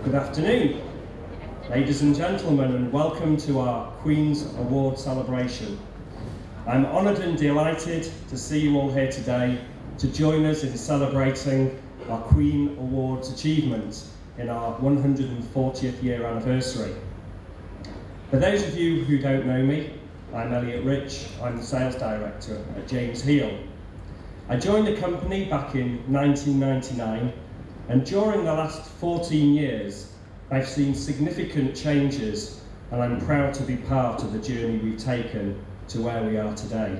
Good afternoon, ladies and gentlemen, and welcome to our Queen's Award celebration. I'm honoured and delighted to see you all here today to join us in celebrating our Queen Awards achievement in our 140th year anniversary. For those of you who don't know me, I'm Elliot Rich. I'm the Sales Director at James Heal. I joined the company back in 1999, and during the last 14 years, I've seen significant changes, and I'm proud to be part of the journey we've taken to where we are today.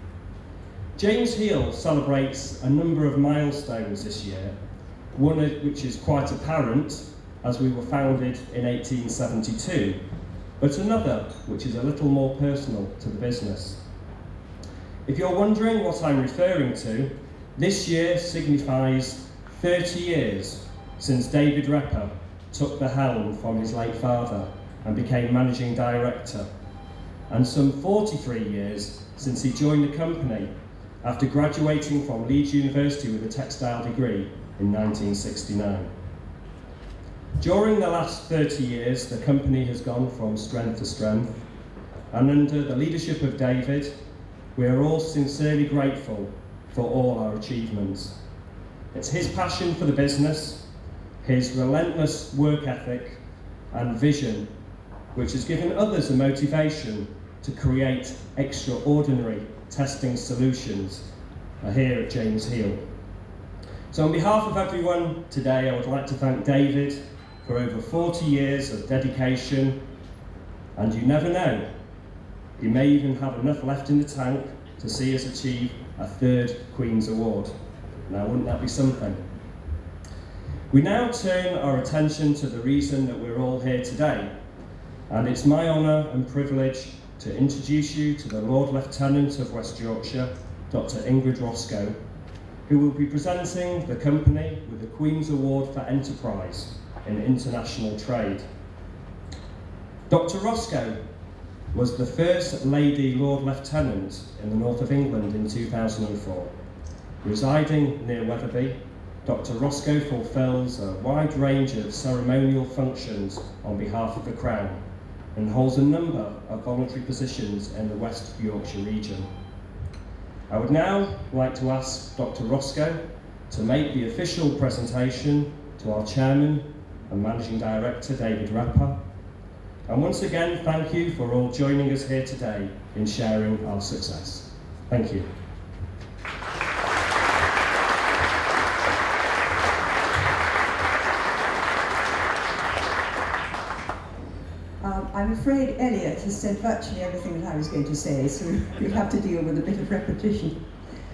James Heal celebrates a number of milestones this year, one which is quite apparent as we were founded in 1872, but another which is a little more personal to the business. If you're wondering what I'm referring to, this year signifies 30 years since David Repper took the helm from his late father and became managing director, and some 43 years since he joined the company after graduating from Leeds University with a textile degree in 1969. During the last 30 years, the company has gone from strength to strength, and under the leadership of David, we are all sincerely grateful for all our achievements. It's his passion for the business, his relentless work ethic and vision, which has given others a motivation to create extraordinary testing solutions here at James Heal. So on behalf of everyone today, I would like to thank David for over 40 years of dedication, and you never know, he may even have enough left in the tank to see us achieve a third Queen's Award. Now, wouldn't that be something? We now turn our attention to the reason that we're all here today, and it's my honour and privilege to introduce you to the Lord Lieutenant of West Yorkshire, Dr. Ingrid Roscoe, who will be presenting the company with the Queen's Award for Enterprise in International Trade. Dr. Roscoe was the first Lady Lord Lieutenant in the north of England in 2004. Residing near Wetherby, Dr. Roscoe fulfills a wide range of ceremonial functions on behalf of the Crown and holds a number of voluntary positions in the West Yorkshire region. I would now like to ask Dr. Roscoe to make the official presentation to our Chairman and Managing Director, David Repper. And once again, thank you for all joining us here today in sharing our success. Thank you. I'm afraid Elliot has said virtually everything that I was going to say, so we'll have to deal with a bit of repetition.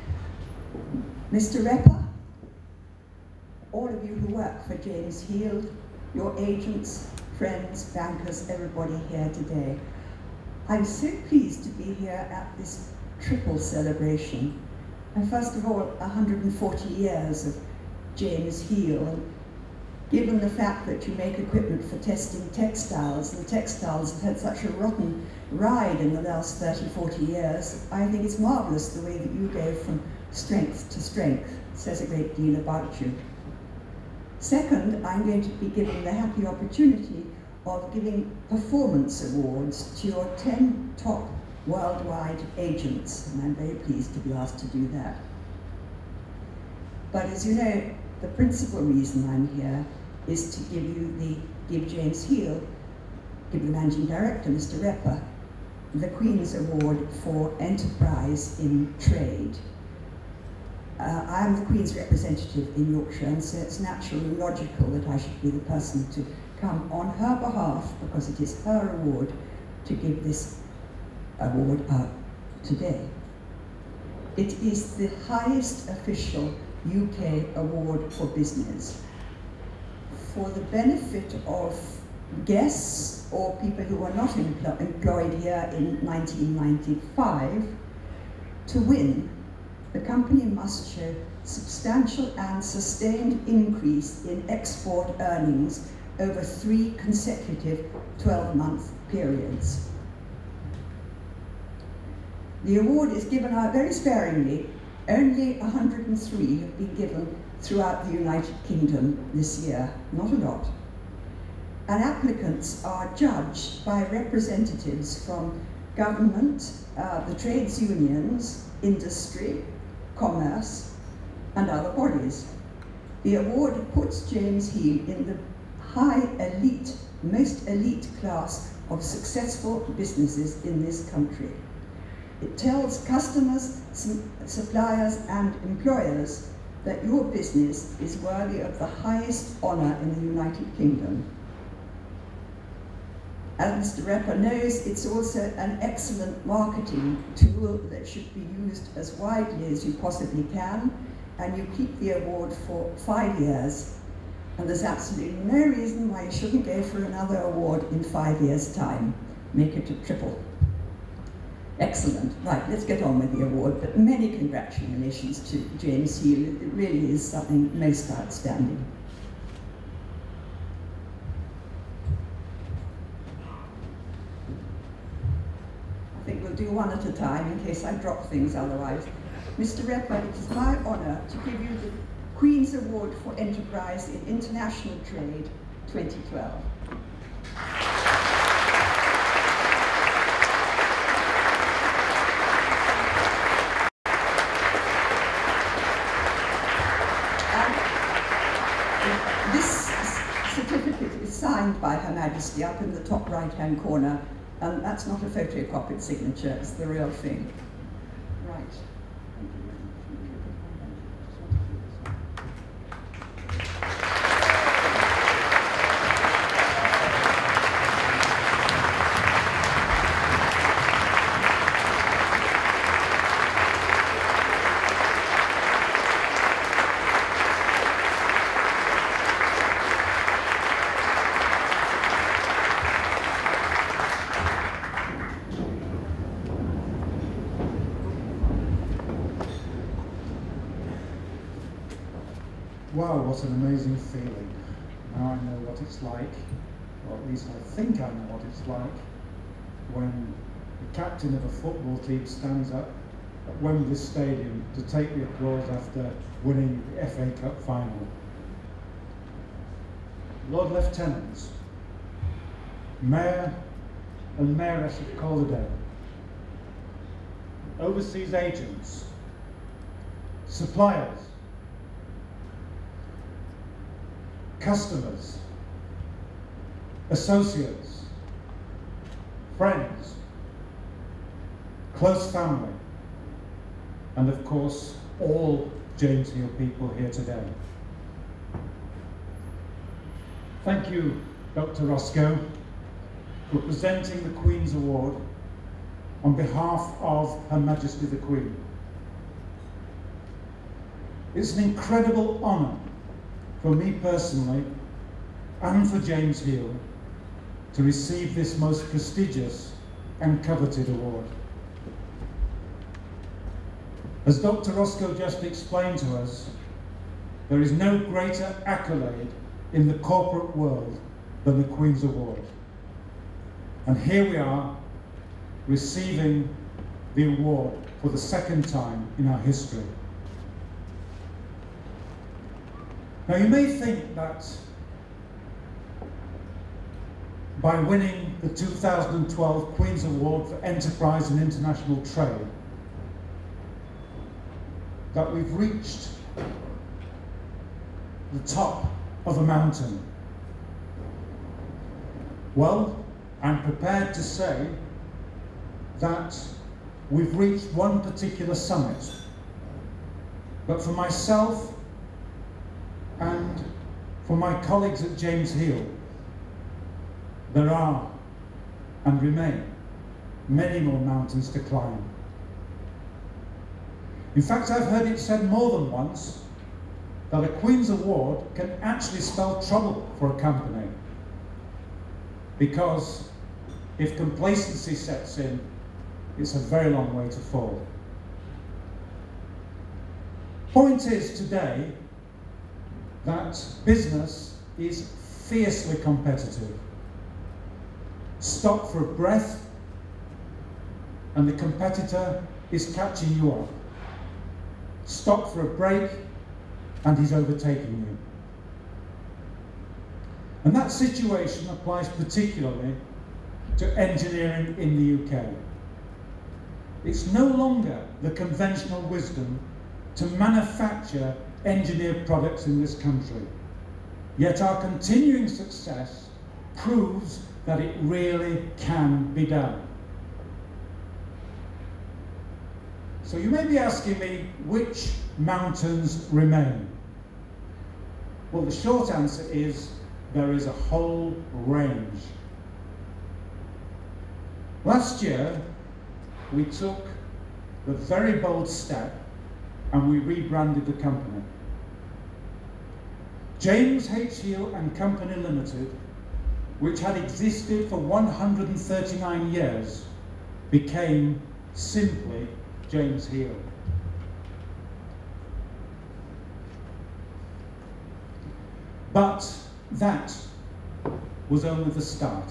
Mr. Repper, all of you who work for James Heal, your agents, friends, bankers, everybody here today, I'm so pleased to be here at this triple celebration. And first of all, 140 years of James Heal. And given the fact that you make equipment for testing textiles, and textiles have had such a rotten ride in the last 30, 40 years, I think it's marvellous the way that you go from strength to strength. It says a great deal about you. Second, I'm going to be given the happy opportunity of giving performance awards to your 10 top worldwide agents, and I'm very pleased to be asked to do that. But as you know, the principal reason I'm here is to give James Heal, give the Managing Director, Mr. Repper, the Queen's Award for Enterprise in Trade. I am the Queen's representative in Yorkshire, and so it's natural and logical that I should be the person to come on her behalf, because it is her award, to give this award out today. It is the highest official UK award for business. For the benefit of guests or people who were not employed here in 1995, to win, the company must show substantial and sustained increase in export earnings over 3 consecutive 12-month periods. The award is given out very sparingly. Only 103 have been given throughout the United Kingdom this year, not a lot. and applicants are judged by representatives from government, the trades unions, industry, commerce, and other bodies. The award puts James Heal in the high elite, most elite class of successful businesses in this country. It tells customers, suppliers, and employers that your business is worthy of the highest honour in the United Kingdom. As Mr. Repper knows, it's also an excellent marketing tool that should be used as widely as you possibly can, and you keep the award for 5 years. And there's absolutely no reason why you shouldn't go for another award in 5 years' time. Make it a triple. Excellent. Right, let's get on with the award, but many congratulations to James Heal. It really is something most outstanding. I think we'll do one at a time in case I drop things otherwise. Mr. Repper, it is my honour to give you the Queen's Award for Enterprise in International Trade 2012. This certificate is signed by Her Majesty up in the top right-hand corner, and that's not a photocopied signature, it's the real thing. Right. Wow, what an amazing feeling. Now I know what it's like, or at least I think I know what it's like, when the captain of a football team stands up at Wembley Stadium to take the applause after winning the FA Cup final. Lord Lieutenants, Mayor and Mayoress of Calderdale, overseas agents, suppliers, customers, associates, friends, close family, and of course, all James Heal people here today. Thank you, Dr. Roscoe, for presenting the Queen's Award on behalf of Her Majesty the Queen. It's an incredible honour for me personally, and for James Heal, to receive this most prestigious and coveted award. As Dr. Roscoe just explained to us, there is no greater accolade in the corporate world than the Queen's Award. And here we are, receiving the award for the second time in our history. Now you may think that by winning the 2012 Queen's Award for Enterprise and International Trade, that we've reached the top of a mountain. Well, I'm prepared to say that we've reached one particular summit. But for myself and for my colleagues at James Heal, there are and remain many more mountains to climb. In fact, I've heard it said more than once that a Queen's Award can actually spell trouble for a company, because if complacency sets in, it's a very long way to fall. Point is today that business is fiercely competitive. Stop for a breath and the competitor is catching you up. Stop for a break and he's overtaking you. And that situation applies particularly to engineering in the UK. It's no longer the conventional wisdom to manufacture engineered products in this country. Yet our continuing success proves that it really can be done. So you may be asking me, which mountains remain? Well, the short answer is there is a whole range. Last year, we took the very bold step and we rebranded the company. James H. Heal and Company Limited, which had existed for 139 years, became simply James Heal. But that was only the start.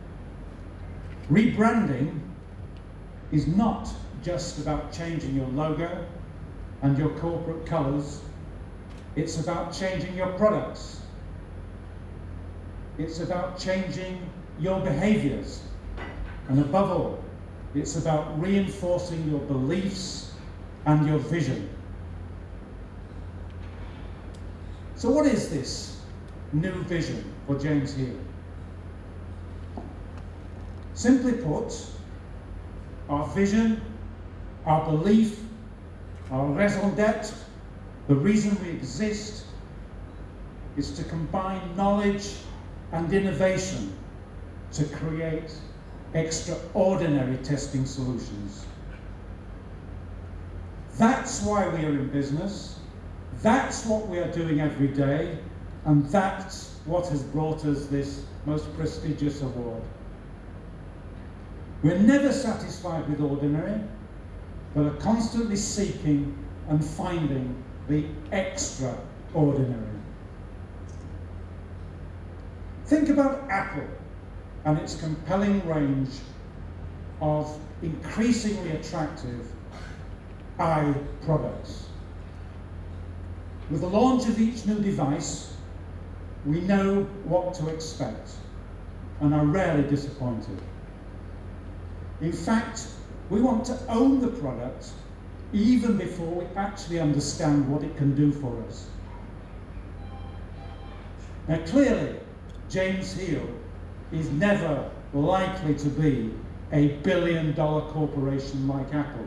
Rebranding is not just about changing your logo and your corporate colours. It's about changing your products. It's about changing your behaviours. And above all, it's about reinforcing your beliefs and your vision. So what is this new vision for James Heal? Simply put, our vision, our belief, our raison d'etre, the reason we exist, is to combine knowledge and innovation to create extraordinary testing solutions. That's why we are in business, that's what we are doing every day, and that's what has brought us this most prestigious award. We're never satisfied with ordinary, but are constantly seeking and finding the extraordinary. Think about Apple and its compelling range of increasingly attractive eye products. With the launch of each new device, we know what to expect and are rarely disappointed. In fact, we want to own the product even before we actually understand what it can do for us. Now clearly, James Heal is never likely to be a billion-dollar corporation like Apple.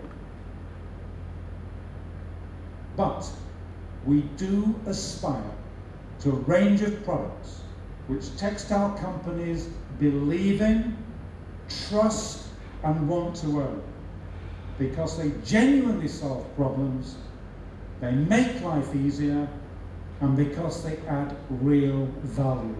But we do aspire to a range of products which textile companies believe in, trust, and want to own, because they genuinely solve problems, they make life easier, and because they add real value.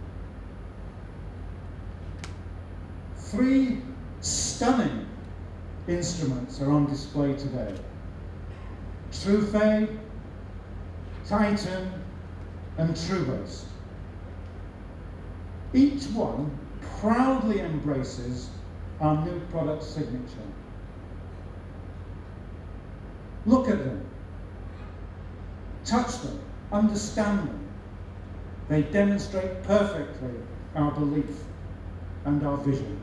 3 stunning instruments are on display today: Trufe, Titan, and Trubase. Each one proudly embraces our new product signature. Look at them, touch them, understand them. They demonstrate perfectly our belief and our vision.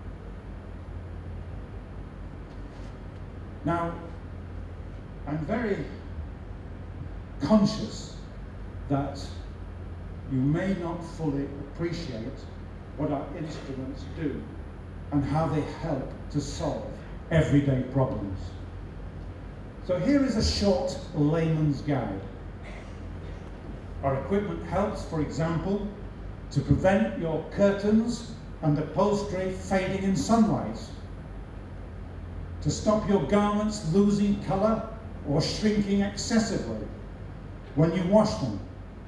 Now, I'm very conscious that you may not fully appreciate what our instruments do and how they help to solve everyday problems. So here is a short layman's guide. Our equipment helps, for example, to prevent your curtains and upholstery fading in sunlight, to stop your garments losing colour or shrinking excessively when you wash them.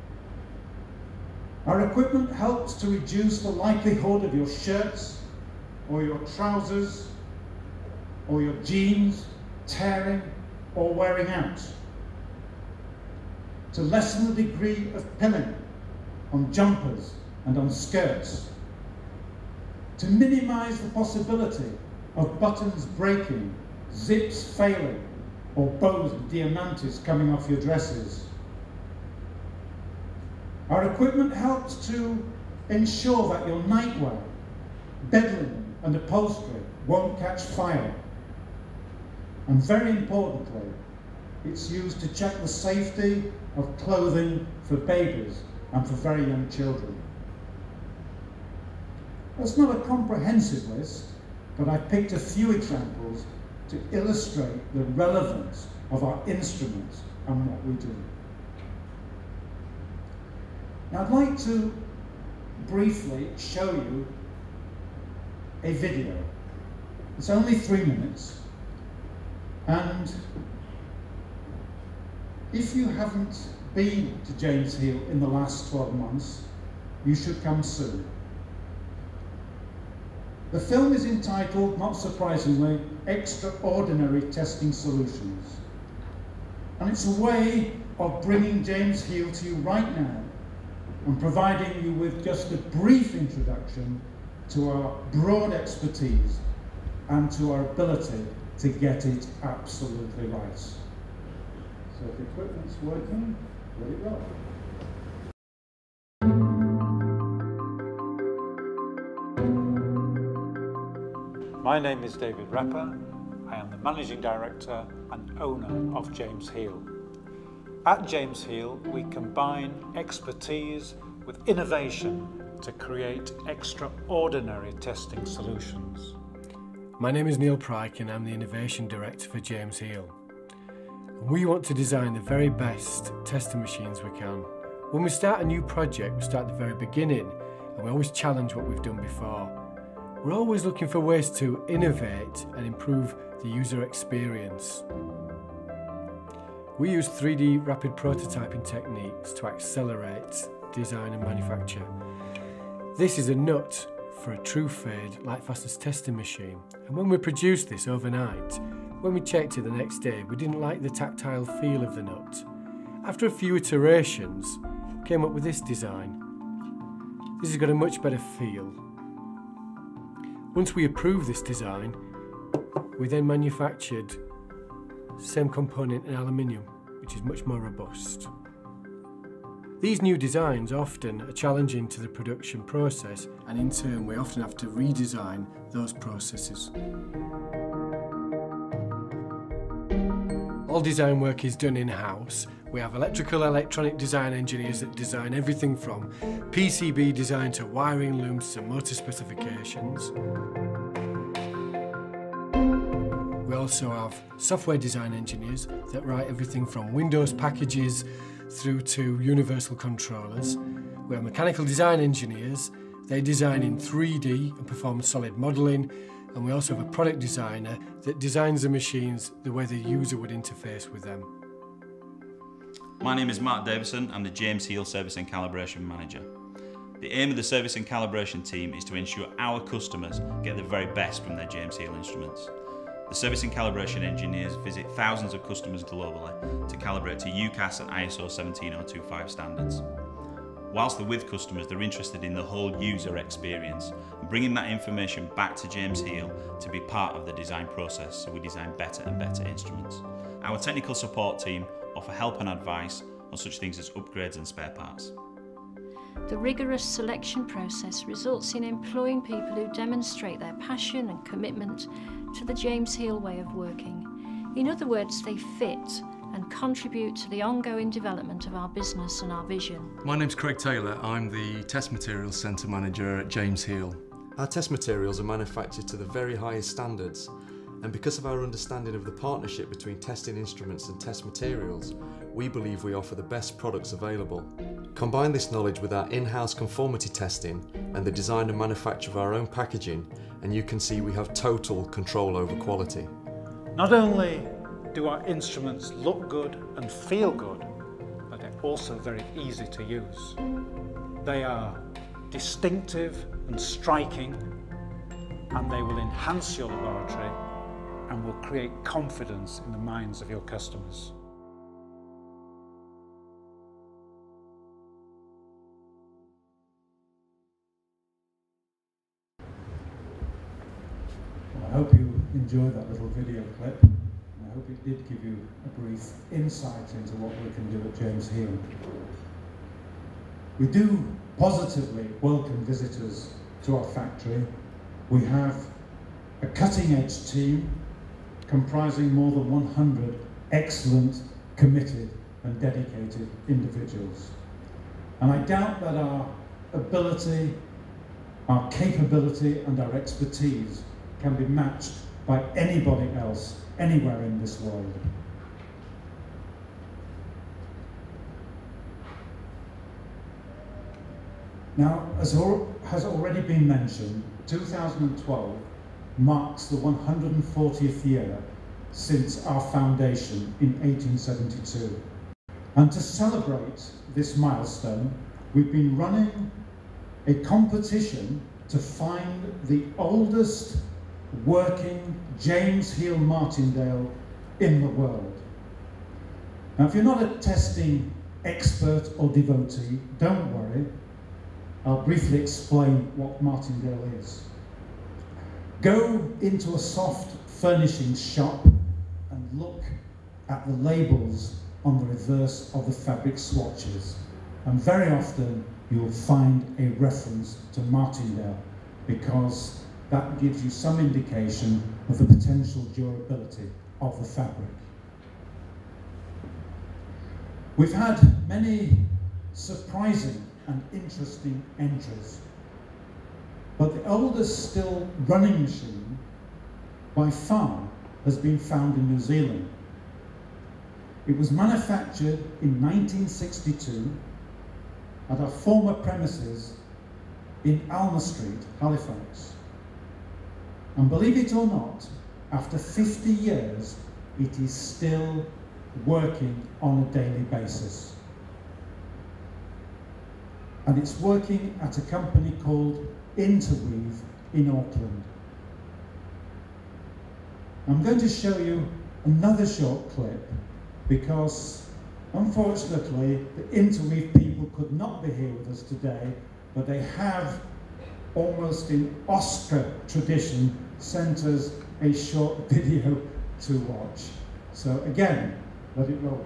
Our equipment helps to reduce the likelihood of your shirts or your trousers or your jeans tearing or wearing out, to lessen the degree of pilling on jumpers and on skirts, to minimise the possibility of buttons breaking, zips failing, or bows and diamantes coming off your dresses. Our equipment helps to ensure that your nightwear, bed linen and upholstery won't catch fire. And very importantly, it's used to check the safety of clothing for babies and for very young children. That's not a comprehensive list, but I picked a few examples to illustrate the relevance of our instruments and what we do. Now I'd like to briefly show you a video. It's only 3 minutes, and if you haven't been to James Hill in the last 12 months, you should come soon. The film is entitled, not surprisingly, Extraordinary Testing Solutions. And it's a way of bringing James Hill to you right now and providing you with just a brief introduction to our broad expertise and to our ability to get it absolutely right. So if the equipment's working, let it roll. My name is David Rapper. I am the Managing Director and owner of James Hill. At James Hill, we combine expertise with innovation to create extraordinary testing solutions. My name is Neil Pryke and I'm the Innovation Director for James Hill. We want to design the very best testing machines we can. When we start a new project, we start at the very beginning and we always challenge what we've done before. We're always looking for ways to innovate and improve the user experience. We use 3D rapid prototyping techniques to accelerate design and manufacture. This is a nut for a true fade light fastness testing machine, and when we produced this overnight, when we checked it the next day, we didn't like the tactile feel of the nut. After a few iterations, we came up with this design. This has got a much better feel. Once we approved this design, we then manufactured the same component in aluminium, which is much more robust. These new designs often are challenging to the production process, and in turn we often have to redesign those processes. All design work is done in-house. We have electrical electronic design engineers that design everything from PCB design to wiring looms to motor specifications. We also have software design engineers that write everything from Windows packages through to universal controllers. We have mechanical design engineers. They design in 3D and perform solid modelling. And we also have a product designer that designs the machines the way the user would interface with them. My name is Mark Davison. I'm the James Hill Service and Calibration Manager. The aim of the Service and Calibration team is to ensure our customers get the very best from their James Hill instruments. The Service and Calibration engineers visit thousands of customers globally to calibrate to UCAS and ISO 17025 standards. Whilst they're with customers, they're interested in the whole user experience and bringing that information back to James Hill to be part of the design process, so we design better and better instruments. Our technical support team offer help and advice on such things as upgrades and spare parts. The rigorous selection process results in employing people who demonstrate their passion and commitment to the James Hill way of working. In other words, they fit and contribute to the ongoing development of our business and our vision. My name's Craig Taylor. I'm the Test Materials Centre Manager at James Hill. Our test materials are manufactured to the very highest standards, and because of our understanding of the partnership between testing instruments and test materials, we believe we offer the best products available. Combine this knowledge with our in-house conformity testing and the design and manufacture of our own packaging, and you can see we have total control over quality. Not only do our instruments look good and feel good, but they're also very easy to use. They are distinctive and striking, and they will enhance your laboratory and will create confidence in the minds of your customers. I hope you enjoyed that little video clip. I hope it did give you a brief insight into what we can do at James Hill. We do positively welcome visitors to our factory. We have a cutting-edge team comprising more than 100 excellent, committed and dedicated individuals. And I doubt that our ability, our capability and our expertise can be matched by anybody else anywhere in this world. Now, as has already been mentioned, 2012 marks the 140th year since our foundation in 1872. And to celebrate this milestone, we've been running a competition to find the oldest working James Heel martindale in the world. Now, if you're not a testing expert or devotee, don't worry. I'll briefly explain what martindale is. Go into a soft furnishings shop and look at the labels on the reverse of the fabric swatches. And very often you'll find a reference to martindale because that gives you some indication of the potential durability of the fabric. We've had many surprising and interesting entries, but the oldest still running machine by far has been found in New Zealand. It was manufactured in 1962 at our former premises in Alma Street, Halifax. And believe it or not, after 50 years, it is still working on a daily basis. And it's working at a company called Interweave in Auckland. I'm going to show you another short clip because unfortunately the Interweave people could not be here with us today, but they have, almost in Oscar tradition, sent us a short video to watch. So again, let it roll.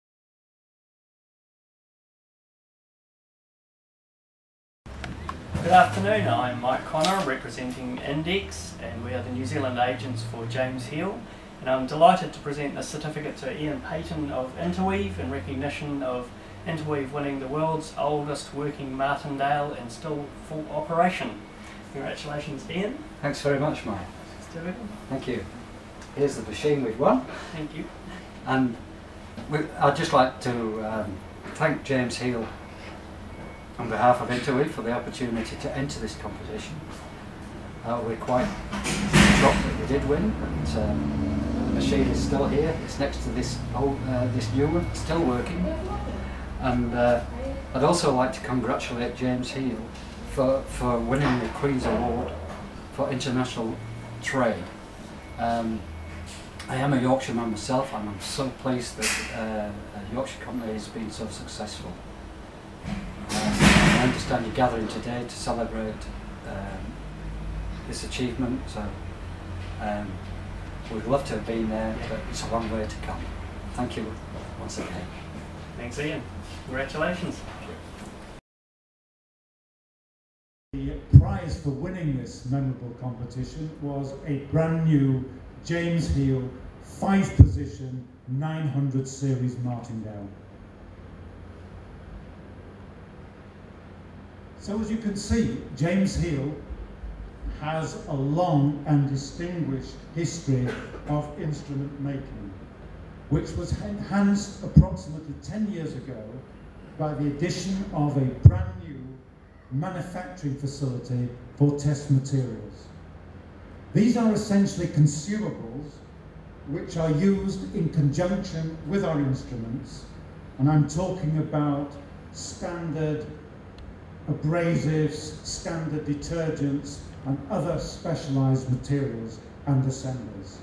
Good afternoon, I'm Mike Connor representing Index, and we are the New Zealand agents for James Heel, and I'm delighted to present a certificate to Ian Payton of Interweave in recognition of Interweave winning the world's oldest working martindale and still full operation. Congratulations, Ian. Thanks very much, Mike. Thank you. Here's the machine we've won. Thank you. And I'd just like to thank James Heel on behalf of Interweave for the opportunity to enter this competition. We're quite shocked that we did win, but the machine is still here. It's next to this this new one, still working. And I'd also like to congratulate James Heel for winning the Queen's Award for International Trade. I am a Yorkshire man myself, and I'm so pleased that a Yorkshire company has been so successful. I understand you're gathering today to celebrate this achievement, so we'd love to have been there, but it's a long way to come. Thank you once again. Thanks, Ian. Congratulations. The prize for winning this memorable competition was a brand new James Heel 5-position 900 series martindale. So as you can see, James Heel has a long and distinguished history of instrument making, which was enhanced approximately 10 years ago by the addition of a brand new manufacturing facility for test materials. These are essentially consumables which are used in conjunction with our instruments, and I'm talking about standard abrasives, standard detergents, and other specialised materials and assemblies.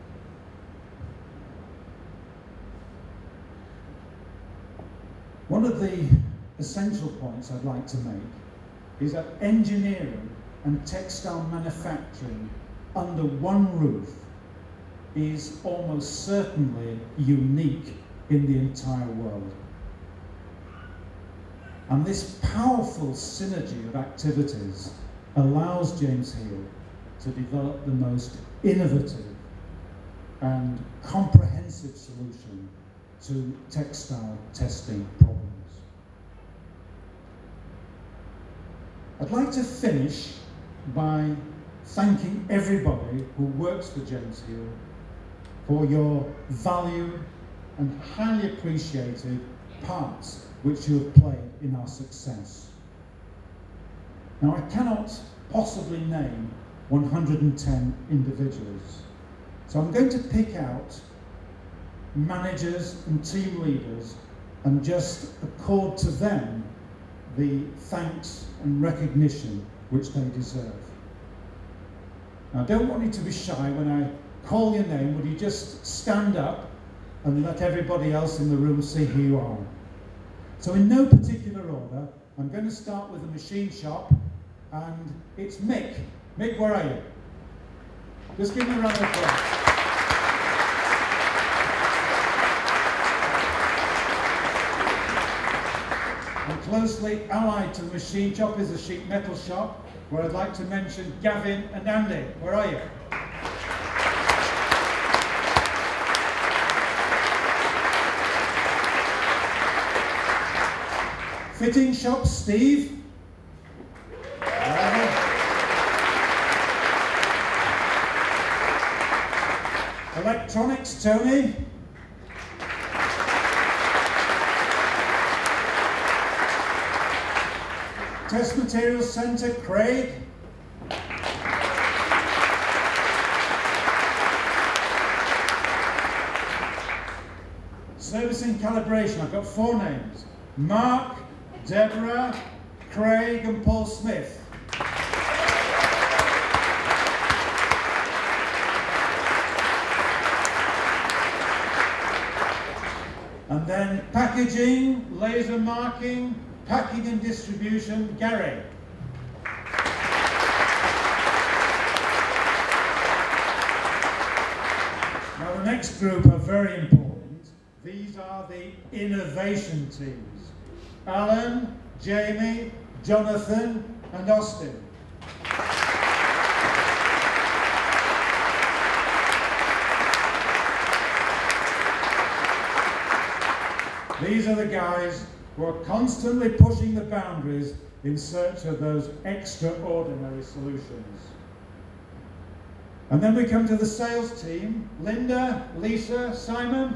One of the essential points I'd like to make is that engineering and textile manufacturing under one roof is almost certainly unique in the entire world. And this powerful synergy of activities allows James Heal to develop the most innovative and comprehensive solution to textile testing problems. I'd like to finish by thanking everybody who works for James Heal for your valued and highly appreciated parts which you have played in our success. Now, I cannot possibly name 110 individuals, so I'm going to pick out managers and team leaders and just accord to them the thanks and recognition which they deserve. Now, I don't want you to be shy. When I call your name, would you just stand up and let everybody else in the room see who you are? So in no particular order, I'm going to start with the machine shop, and it's Mick. Mick, where are you? Just give me a round of applause. And closely allied to the machine shop is the sheet metal shop, where I'd like to mention Gavin and Andy. Where are you? Fitting shop, Steve. Electronics, Tony. Test Materials Centre, Craig. Service and calibration, I've got 4 names. Mark, Deborah, Craig and Paul Smith. And then packaging, laser marking, packing and distribution, Gary. Now the next group are very important. These are the innovation teams. Alan, Jamie, Jonathan and Austin. These are the guys who are constantly pushing the boundaries in search of those extraordinary solutions. And then we come to the sales team. Linda, Lisa, Simon.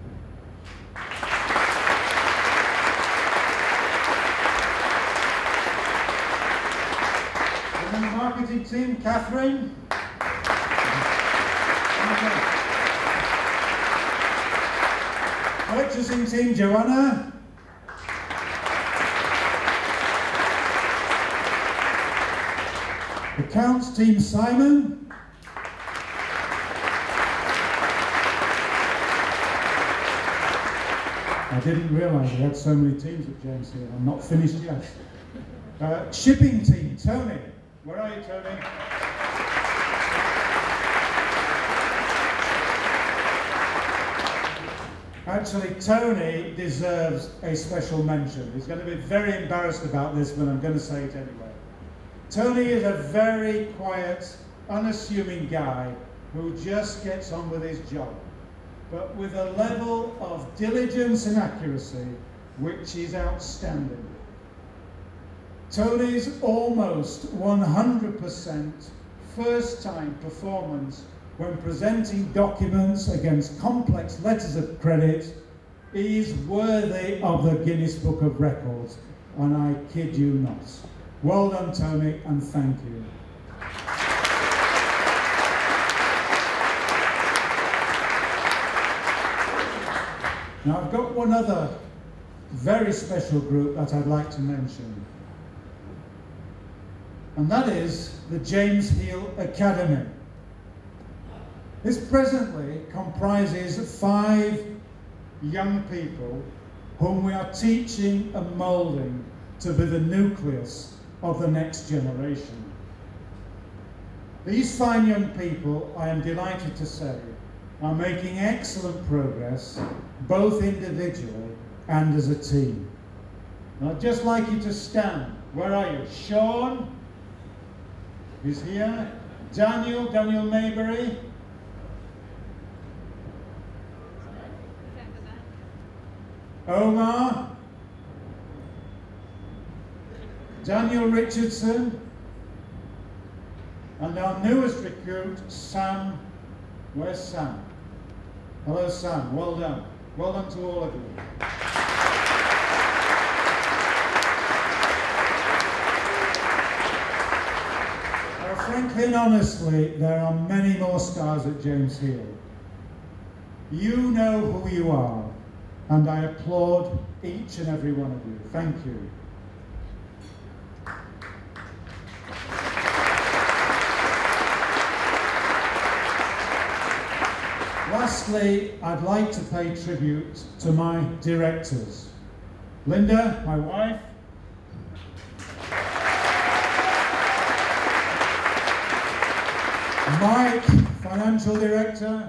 And then the marketing team, Catherine. Purchasing team, Joanna. Accounts team, Simon. I didn't realise we had so many teams at James here. I'm not finished yet. Shipping team, Tony. Where are you, Tony? Actually, Tony deserves a special mention. He's going to be very embarrassed about this, but I'm going to say it anyway. Tony is a very quiet, unassuming guy who just gets on with his job, but with a level of diligence and accuracy which is outstanding. Tony's almost 100% first-time performance when presenting documents against complex letters of credit is worthy of the Guinness Book of Records, and I kid you not. Well done, Tony, and thank you. Now, I've got one other very special group that I'd like to mention, and that is the James Heal Academy. This presently comprises 5 young people whom we are teaching and moulding to be the nucleus of the next generation. These fine young people, I am delighted to say, are making excellent progress, both individually and as a team. I'd just like you to stand. Where are you? Sean is here. Daniel Maybury. Omar. Daniel Richardson. And our newest recruit, Sam. Where's Sam? Hello, Sam. Well done. Well done to all of you. Frankly and honestly, there are many more stars at James Hill. You know who you are, and I applaud each and every one of you. Thank you. Lastly, I'd like to pay tribute to my directors. Linda, my wife. Mike, Financial Director.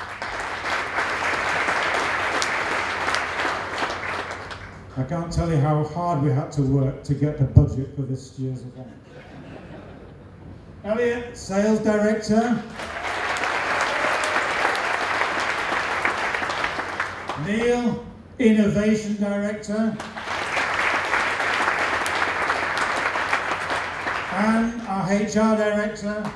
I can't tell you how hard we had to work to get the budget for this year's event. Elliot, Sales Director. Neil, Innovation Director. Anne, our HR Director.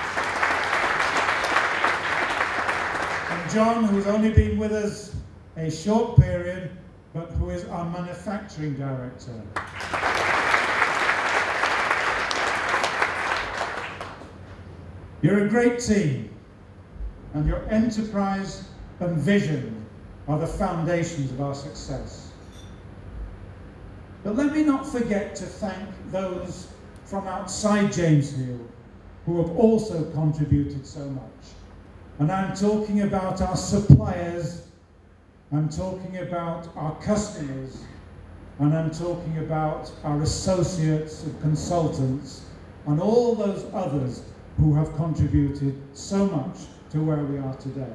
John, who's only been with us a short period, but who is our manufacturing director. You're a great team, and your enterprise and vision are the foundations of our success. But let me not forget to thank those from outside James Hill who have also contributed so much. And I'm talking about our suppliers, I'm talking about our customers, and I'm talking about our associates and consultants, and all those others who have contributed so much to where we are today.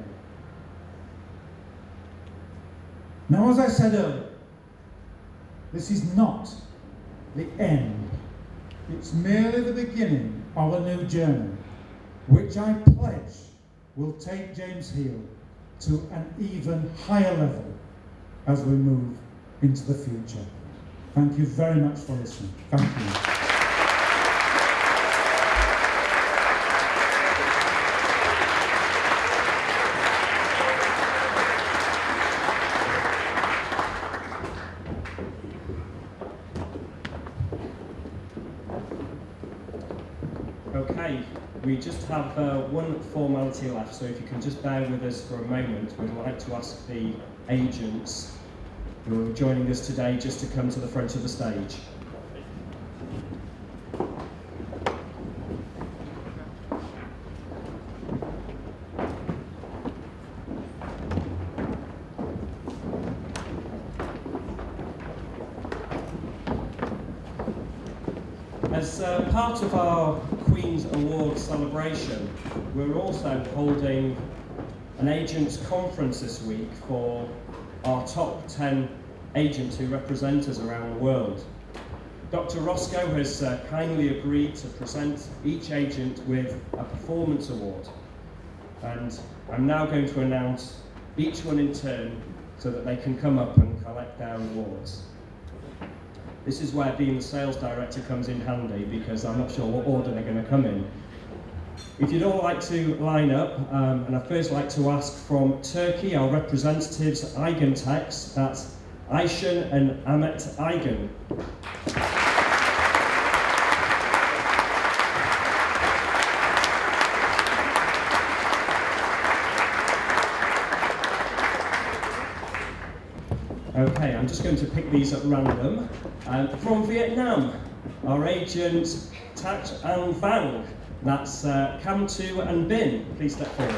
Now, as I said earlier, this is not the end. It's merely the beginning of a new journey, which I pledge will take James Hill to an even higher level as we move into the future. Thank you very much for listening. Thank you. Okay, we just have one formality left, so if you can just bear with us for a moment, we'd like to ask the agents who are joining us today just to come to the front of the stage. As part of our Queen's Award celebration, we're also holding an agents conference this week for our top 10 agents who represent us around the world. Dr. Roscoe has kindly agreed to present each agent with a performance award, and I'm now going to announce each one in turn so that they can come up and collect their awards. This is where being the sales director comes in handy, because I'm not sure what order they're going to come in. If you'd all like to line up, and I'd first like to ask from Turkey, our representatives, Aygun Tex, that's Ayşen and Ahmet Aygun. Okay, I'm just going to pick these at random. From Vietnam, our agent Tat An Vang, that's Cam Tu and Bin. Please step forward.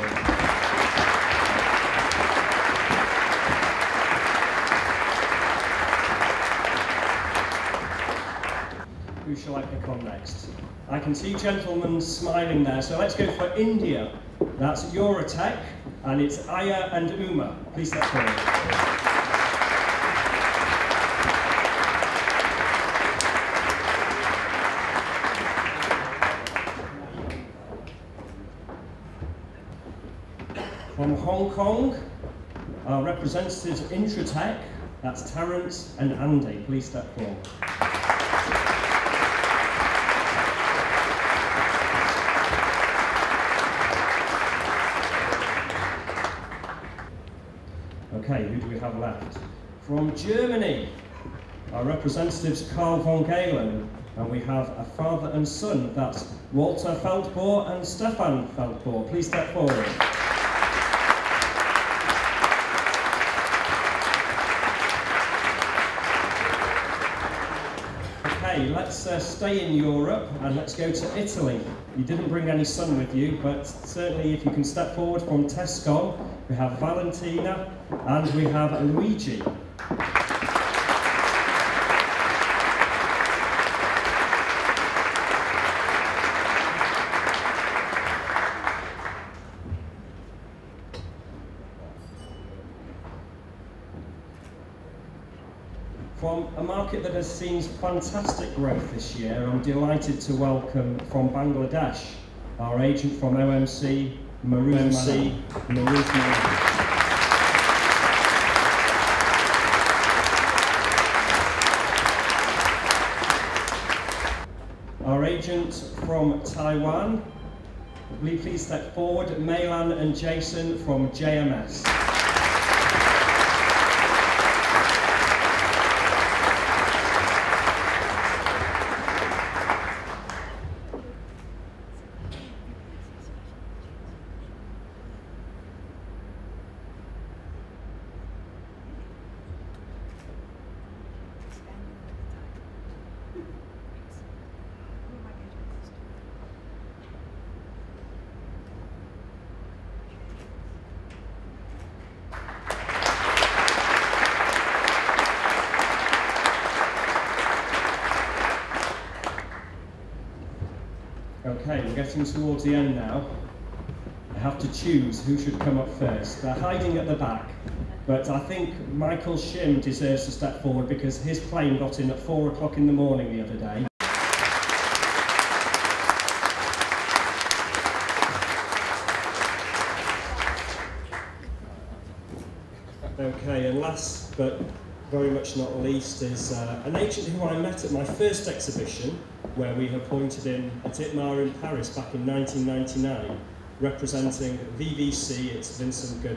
Who shall I pick on next? I can see gentlemen smiling there, so let's go for India. That's Eurotech, and it's Aya and Uma. Please step forward. Hong Kong, our representatives of Intratech, that's Terence and Andy, please step forward. Okay, who do we have left? From Germany, our representatives Karl von Galen, and we have a father and son, that's Walter Feldbohr and Stefan Feldbohr. Please step forward. Okay, let's stay in Europe and let's go to Italy. You didn't bring any son with you, but certainly if you can step forward from Tesco, we have Valentina and we have Luigi. From a market that has seen fantastic growth this year, I'm delighted to welcome from Bangladesh our agent from OMC, Maruf Mahan. Our agent from Taiwan, please step forward, Meilan and Jason from JMS. Okay, we're getting towards the end now. I have to choose who should come up first. They're hiding at the back, but I think Michael Shim deserves to step forward because his plane got in at 4 o'clock in the morning the other day. Okay, and last but very much not least is an agent who I met at my first exhibition, where we appointed him at ITMA in Paris back in 1999, representing VVC, it's Vincent Goodall.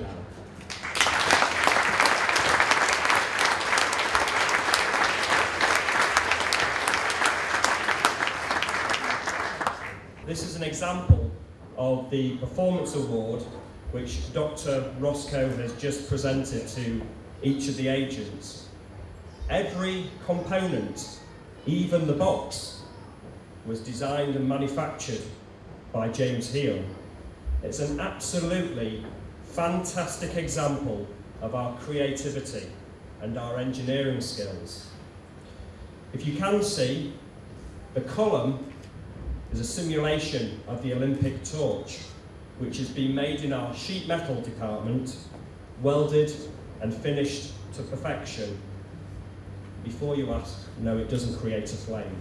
This is an example of the performance award which Dr. Roscoe has just presented to each of the agents. Every component, even the box, was designed and manufactured by James Heal. It's an absolutely fantastic example of our creativity and our engineering skills. If you can see, the column is a simulation of the Olympic torch, which has been made in our sheet metal department, welded and finished to perfection. Before you ask, no, it doesn't create a flame.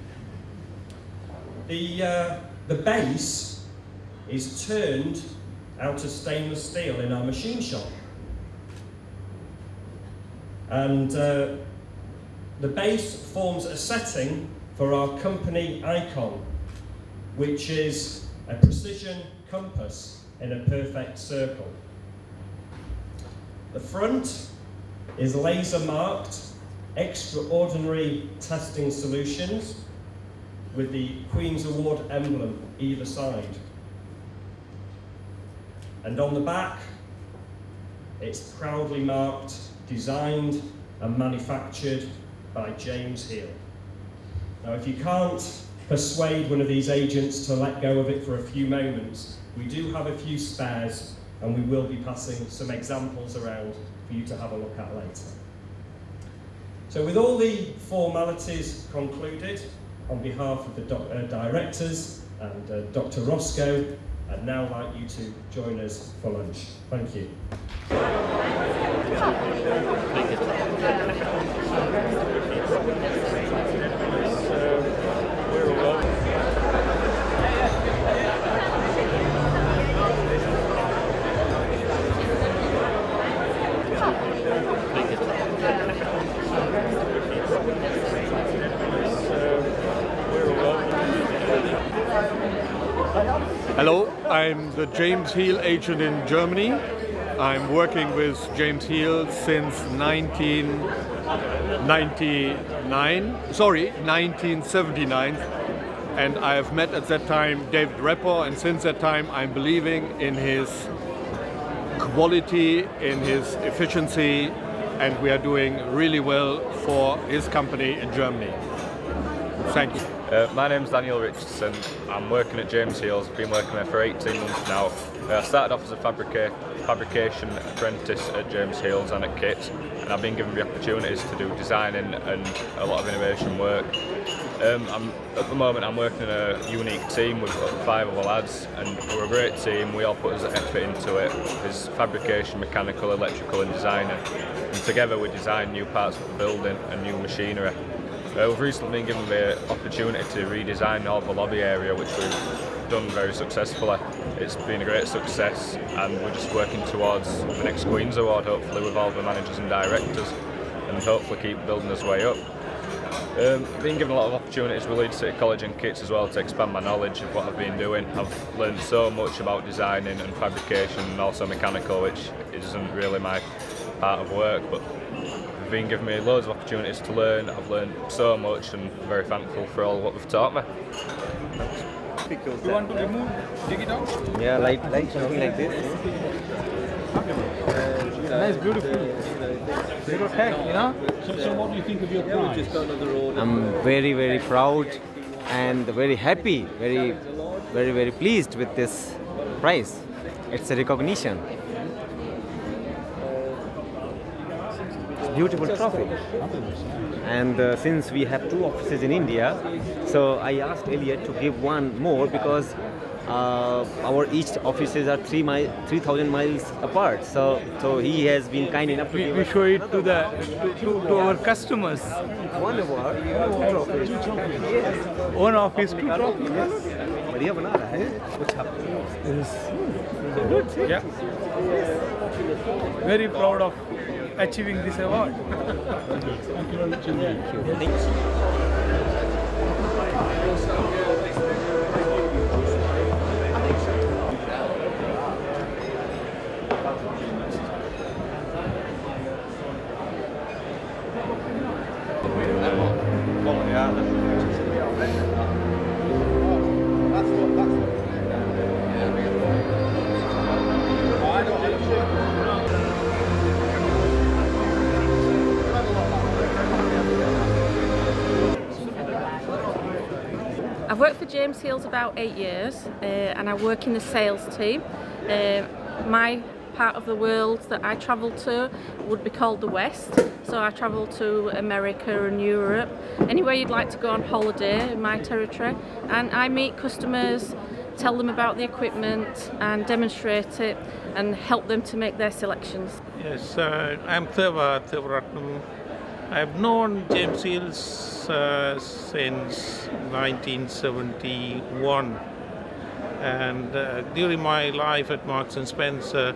The base is turned out of stainless steel in our machine shop. And the base forms a setting for our company icon, which is a precision compass in a perfect circle. The front is laser marked extraordinary testing solutions with the Queen's Award emblem either side. And on the back, it's proudly marked, designed and manufactured by James Heal. Now, if you can't persuade one of these agents to let go of it for a few moments, we do have a few spares and we will be passing some examples around for you to have a look at later. So with all the formalities concluded, on behalf of the directors and Dr. Roscoe, I'd now like you to join us for lunch. Thank you. Hello, I'm the James Heel agent in Germany. I'm working with James Heel since 1979, and I have met at that time David Repper, and since that time I'm believing in his quality, in his efficiency, and we are doing really well for his company in Germany. Thank you. My name's Daniel Richardson. I'm working at James Heel's. Been working there for 18 months now. I started off as a fabrication apprentice at James Heel's and at Kit, and I've been given the opportunities to do designing and a lot of innovation work. At the moment I'm working in a unique team with 5 other lads, and we're a great team. We all put us effort into it. There's fabrication, mechanical, electrical and designing, and together we design new parts of the building and new machinery. We've recently been given the opportunity to redesign all the lobby area, which we've done very successfully. It's been a great success, and we're just working towards the next Queen's Award, hopefully with all the managers and directors, and hopefully keep building this way up. I've been given a lot of opportunities with Leeds City College and Kits as well to expand my knowledge of what I've been doing. I've learned so much about designing and fabrication and also mechanical, which isn't really my part of work, but they've been giving me loads of opportunities to learn. I've learned so much and I'm very thankful for all what they've taught me. You want to remove, dig it out? Yeah, like something like this. Nice, beautiful. Little heck, you know? So what do you think of your prize? I'm very, very proud and very happy, very pleased with this prize. It's a recognition. Beautiful trophy. And since we have 2 offices in India, so I asked Elliot to give one more because our each offices are 3,000 miles apart. So he has been kind enough to give. We show it to our customers. One award, 2 trophies. Yes. One office, 2 trophies. बढ़िया बना रहा है. Good. Yeah. Very proud of achieving this award. Thank you very much. Thank you. I've worked for James Heel's about 8 years and I work in the sales team. My part of the world that I travel to would be called the West. So I travel to America and Europe, anywhere you'd like to go on holiday in my territory, and I meet customers, tell them about the equipment and demonstrate it and help them to make their selections. Yes, I'm Thevaratnam. I've known James Heel's since 1971, and during my life at Marks & Spencer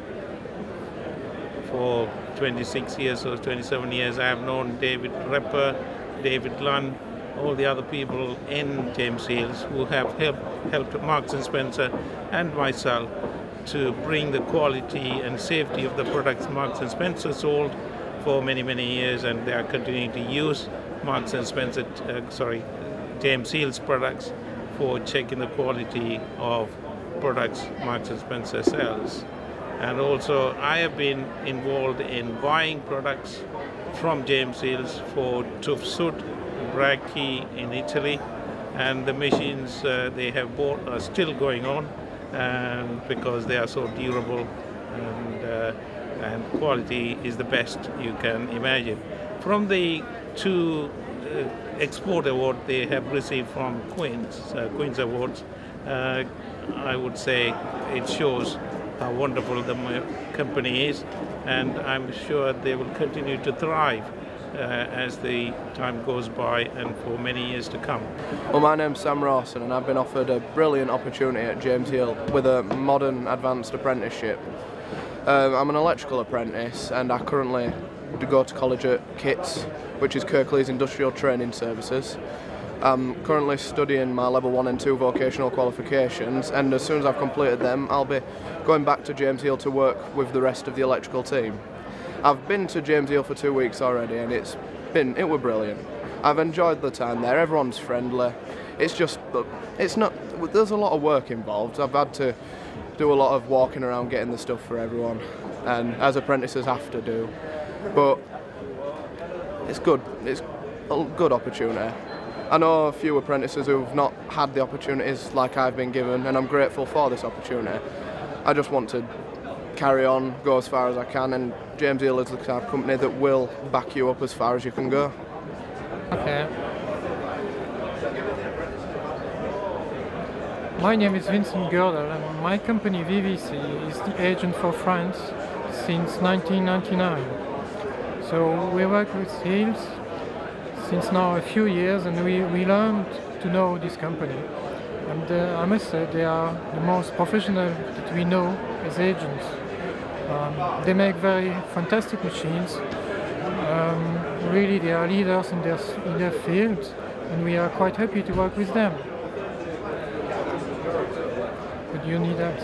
for 26 years or 27 years, I have known David Repper, David Lunn, all the other people in James Heel's who have helped Marks & Spencer and myself to bring the quality and safety of the products Marks & Spencer sold for many years, and they are continuing to use Marks & Spencer, James Heel's products for checking the quality of products Marks & Spencer sells. And also I have been involved in buying products from James Heel's for Tuff Sud, Bracchi in Italy, and the machines they have bought are still going on because they are so durable, and quality is the best you can imagine. From the 2 export awards they have received from Queen's Awards, I would say it shows how wonderful the company is, and I'm sure they will continue to thrive as the time goes by and for many years to come. Well, my name's Sam Rawson and I've been offered a brilliant opportunity at James Heel with a modern advanced apprenticeship. I'm an electrical apprentice and I currently go to college at KITS, which is Kirklees Industrial Training Services. I'm currently studying my level 1 and 2 vocational qualifications, and as soon as I've completed them, I'll be going back to James Hill to work with the rest of the electrical team. I've been to James Hill for 2 weeks already, and it were brilliant. I've enjoyed the time there. Everyone's friendly. There's a lot of work involved. I've had to do a lot of walking around getting the stuff for everyone, and as apprentices have to do. But it's good. It's a good opportunity. I know a few apprentices who've not had the opportunities like I've been given, and I'm grateful for this opportunity. I just want to carry on, go as far as I can, and James Hill is the type of company that will back you up as far as you can go. Okay. My name is Vincent Girdle, and my company VVC is the agent for France since 1999. So we work with Hills since now a few years, and we learned to know this company. And I must say they are the most professional that we know as agents. They make very fantastic machines. Really, they are leaders in their field, and we are quite happy to work with them. But you need us.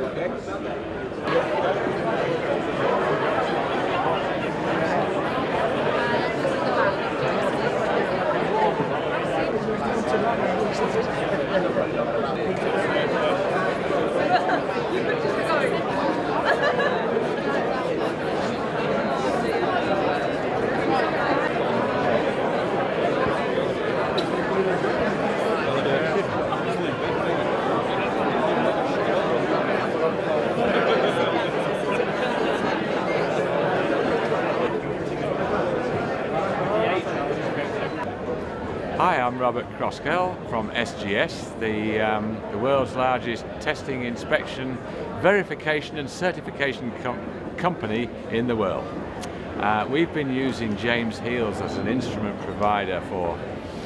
Hi, I'm Robert Roscoe from SGS, the world's largest testing, inspection, verification and certification company in the world. We've been using James Hills as an instrument provider for,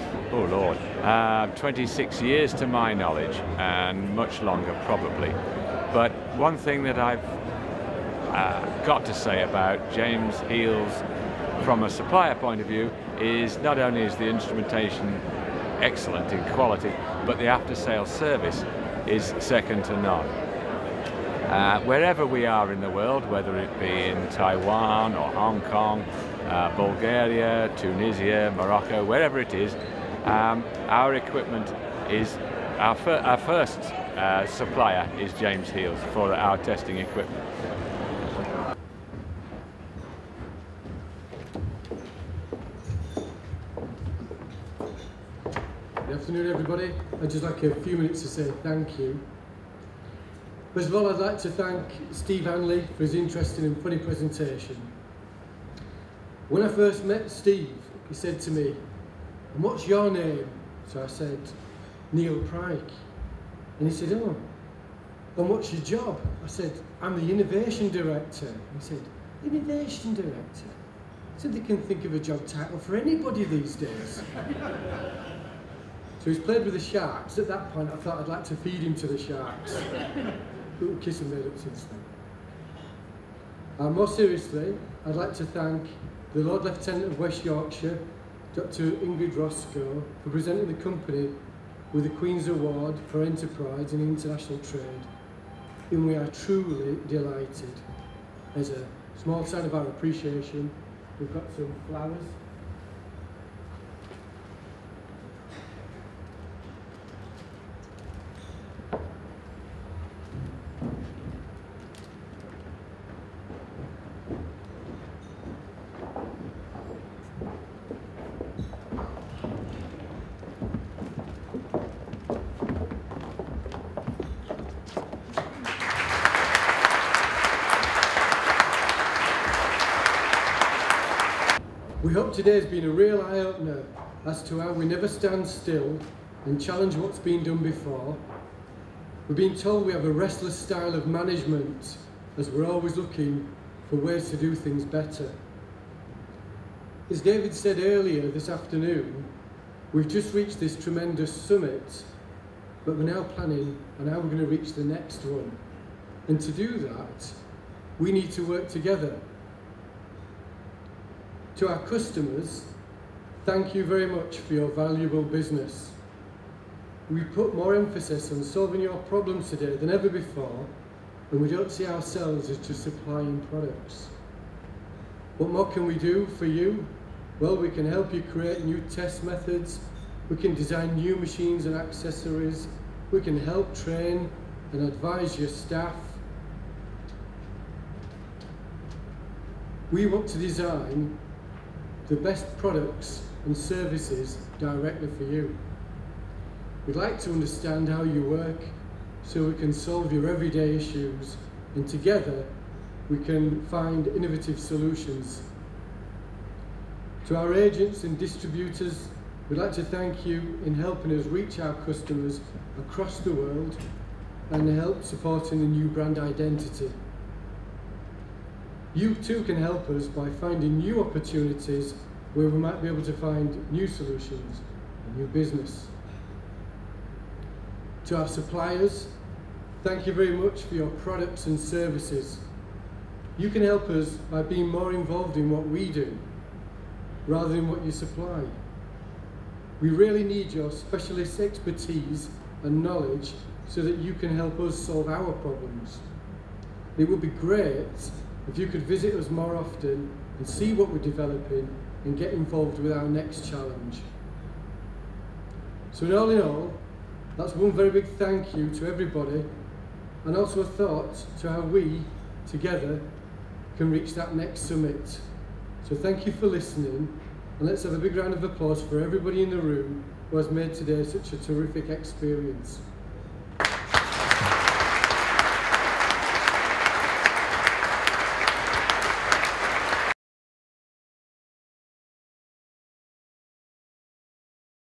26 years to my knowledge, and much longer probably. But one thing that I've got to say about James Hills from a supplier point of view is not only is the instrumentation excellent in quality, but the after-sales service is second to none. Wherever we are in the world, whether it be in Taiwan or Hong Kong, Bulgaria, Tunisia, Morocco, wherever it is, our equipment is, our first supplier is James Hills for our testing equipment. Good afternoon, everybody. I'd just like a few minutes to say thank you. First of all, I'd like to thank Steve Hanley for his interesting and funny presentation. When I first met Steve, he said to me, "And what's your name?" So I said, "Neil Pryke." And he said, "Oh, and what's your job?" I said, "I'm the Innovation Director." He said, "Innovation Director?" I said, "They can think of a job title for anybody these days." So he's played with the Sharks. At that point, I thought I'd like to feed him to the Sharks. But we'll kiss and made up since then. More seriously, I'd like to thank the Lord Lieutenant of West Yorkshire, Dr. Ingrid Roscoe, for presenting the company with the Queen's Award for Enterprise in International Trade, and we are truly delighted. As a small sign of our appreciation, we've got some flowers. We hope today has been a real eye-opener as to how we never stand still and challenge what's been done before. We're being told we have a restless style of management as we're always looking for ways to do things better. As David said earlier this afternoon, we've just reached this tremendous summit, but we're now planning on how we're going to reach the next one. And to do that, we need to work together. To our customers, thank you very much for your valuable business. We put more emphasis on solving your problems today than ever before, and we don't see ourselves as just supplying products. What more can we do for you? Well, we can help you create new test methods, we can design new machines and accessories, we can help train and advise your staff. We want to design the best products and services directly for you. We'd like to understand how you work so we can solve your everyday issues, and together we can find innovative solutions. To our agents and distributors, we'd like to thank you in helping us reach our customers across the world and help supporting the new brand identity. You too can help us by finding new opportunities where we might be able to find new solutions and new business. To our suppliers, thank you very much for your products and services. You can help us by being more involved in what we do, rather than what you supply. We really need your specialist expertise and knowledge so that you can help us solve our problems. It would be great if you could visit us more often and see what we're developing and get involved with our next challenge. So in all, that's one very big thank you to everybody, and also a thought to how we, together, can reach that next summit. So thank you for listening, and let's have a big round of applause for everybody in the room who has made today such a terrific experience.